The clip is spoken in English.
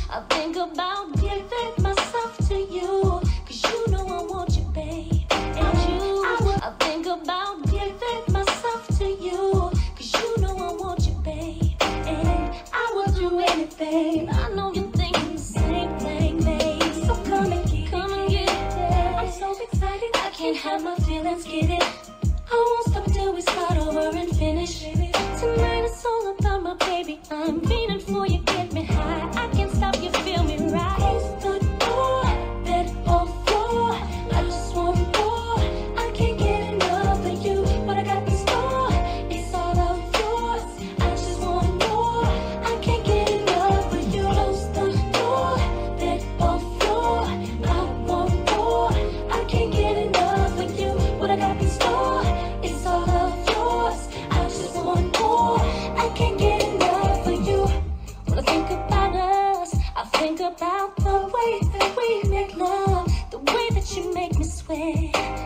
I think about giving myself to you, 'cause you know I want you, babe. And you, I think about giving myself to you, 'cause you know I want you, babe. And I will do anything. I know you're thinking the same thing, babe. So come and get it. I'm so excited, I can't have my feelings get it. I won't stop till we start over and finish. Tonight it's all about my baby. I'm feeling for you, get me high. I can't stop, you feel me right. Close the door, bed or floor. I just want more. I can't get enough of you. What I got in store, it's all of yours. I just want more. I can't get enough of you. Close the door, bed or floor. I want more. I can't get enough of you. What I got in store, it's all of yours. I just want more. I can't get enough of you. When I think about us, I think about the way that we make love, the way that you make me sweat.